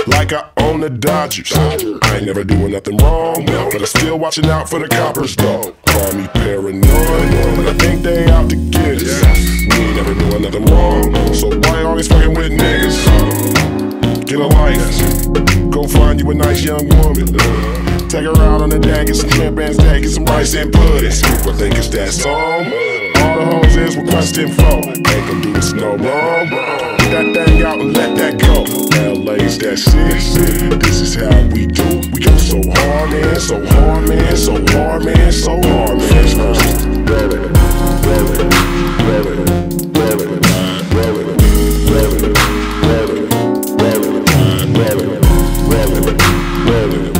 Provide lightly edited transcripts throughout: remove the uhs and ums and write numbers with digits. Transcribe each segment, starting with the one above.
like I own the Dodgers. I ain't never doing nothing wrong, but I'm still watching out for the coppers though. Call me paranoid, but I think they out to get us. We ain't never doing nothing wrong, so why always fucking with niggas? Get a life, go find you a nice young woman. Take her out on the deck, get some shrimp and steak, get some rice and pudding. People think it's that song. All the hoes is requesting for. Ain't gon' do us no wrong. Get that thing out and let that go. LA's that shit. This is how we do. We go so hard, man, so hard, man, so hard, man, so hard, man. Roll it, roll it, roll it, roll it, roll it, roll it, roll it, roll it, roll it, roll it, roll it.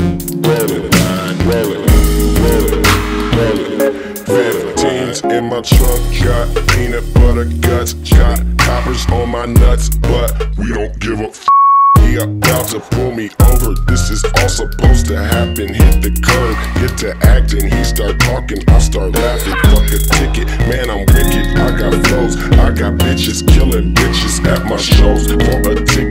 In my trunk, got peanut butter guts, got coppers on my nuts, but we don't give a f. He about to pull me over, this is all supposed to happen. Hit the curb, get to acting, he start talking, I start laughing. Fuck a ticket, man I'm wicked, I got flows, I got bitches killing bitches at my shows. For a ticket